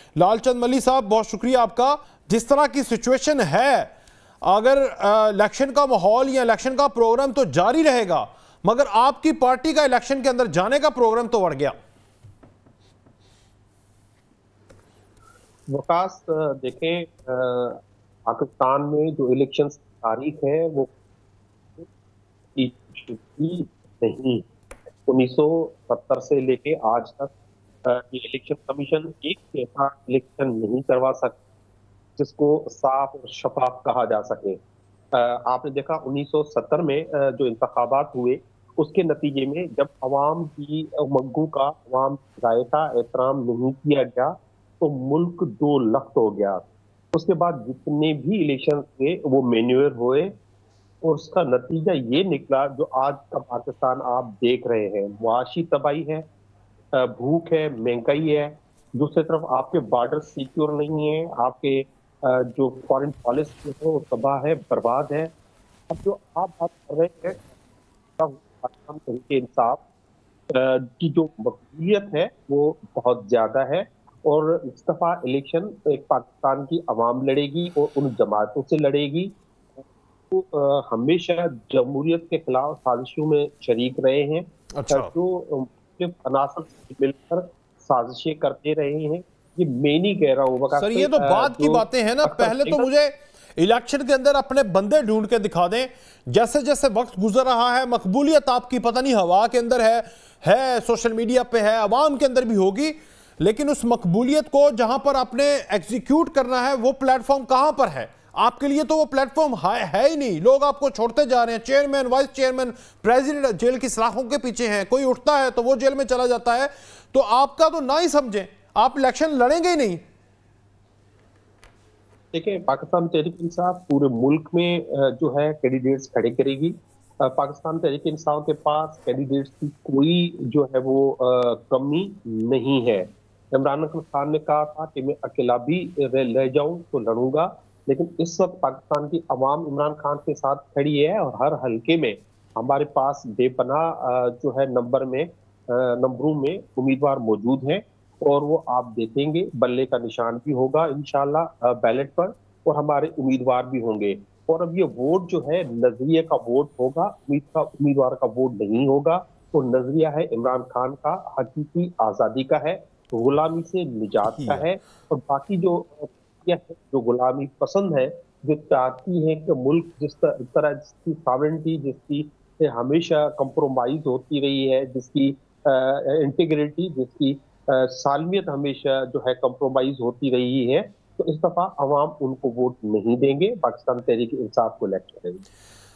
लालचंद मल्ली साहब, बहुत शुक्रिया आपका। जिस तरह की सिचुएशन है, अगर इलेक्शन का माहौल या इलेक्शन का प्रोग्राम तो जारी रहेगा, मगर आपकी पार्टी का इलेक्शन के अंदर जाने का प्रोग्राम तो बढ़ गया। वकास, देखें, पाकिस्तान में जो इलेक्शन तारीख है वो नहीं, 1970 से लेके आज तक ये इलेक्शन कमीशन एक ऐसा इलेक्शन नहीं करवा सकता जिसको साफ और शफाफ कहा जा सके। आपने देखा 1970 में जो इंतखाबात हुए उसके नतीजे में जब अवाम की मग्गू का अवाम राय का एहतराम नहीं किया गया तो मुल्क दो लख्त हो गया। उसके बाद जितने भी इलेक्शन थे वो मैन्यूअर हुए और उसका नतीजा ये निकला जो आज का पाकिस्तान आप देख रहे हैं। मुआशी तबाही है, भूख है, महंगाई है, दूसरी तरफ आपके बॉर्डर सिक्योर नहीं है, आपके जो फॉरेन पॉलिसी है वो तबाह है, बर्बाद है। अब जो आप बात कर रहे हैं पाकिस्तान तहरीक इंसाफ की जो मकबूलियत है वो बहुत ज्यादा है और इस दफा इलेक्शन एक पाकिस्तान की आवाम लड़ेगी और उन जमातों से लड़ेगी तो हमेशा जमहूरियत के खिलाफ साजिशों में शरीक रहे हैं। अच्छा, जो अनासर से मिलकर साजिशें करते रहे हैं। ये मैं नहीं कह रहा हूँ सर, ये तो बाद की बातें हैं ना। पहले तो मुझे इलेक्शन के अंदर अपने बंदे ढूंढ के दिखा दें। जैसे जैसे वक्त गुजर रहा है, मकबूलियत आपकी पता नहीं हवा के अंदर है, सोशल मीडिया पे है, अवाम के अंदर भी होगी, लेकिन उस मकबूलियत को जहां पर आपने एग्जीक्यूट करना है वो प्लेटफॉर्म कहां पर है? आपके लिए तो वो प्लेटफॉर्म है ही नहीं। लोग आपको छोड़ते जा रहे हैं। Chairman, vice chairman, president jail की सलाखों के पीछे हैं। कोई उठता है तो वो जेल में चला जाता है। तो आपका तो ना ही समझें, आप इलेक्शन लड़ेंगे ही नहीं। देखिए, पाकिस्तान तहरीक इंसाफ पूरे मुल्क में जो है कैंडिडेट्स खड़े करेगी। पाकिस्तान तहरीक इंसाफ के पास कैंडिडेट्स की कोई जो है वो कमी नहीं है। इमरान खान ने कहा था कि मैं अकेला भी रह जाऊं तो लड़ूंगा, लेकिन इस वक्त पाकिस्तान की आवाम इमरान खान के साथ खड़ी है और हर हलके में हमारे पास बेपनाह जो है नंबरों में उम्मीदवार मौजूद हैं और वो आप देखेंगे बल्ले का निशान भी होगा इंशाल्लाह बैलेट पर और हमारे उम्मीदवार भी होंगे। और अब ये वोट जो है नजरिए का वोट होगा, उम्मीदवार का वोट नहीं होगा। तो नजरिया है इमरान खान का हकीकी आजादी का है, गुलामी से निजात का है। और बाकी जो गुलामी पसंद है, जो चाहती है कि मुल्क जिस तरह जिसकी सॉवरेंटी जिसकी हमेशा कंप्रोमाइज होती रही है, जिसकी इंटीग्रिटी, जिसकी सालमियत हमेशा जो है कंप्रोमाइज होती रही है, तो इस दफा अवाम उनको वोट नहीं देंगे, पाकिस्तान तहरीक इंसाफ को इलेक्ट करेंगे।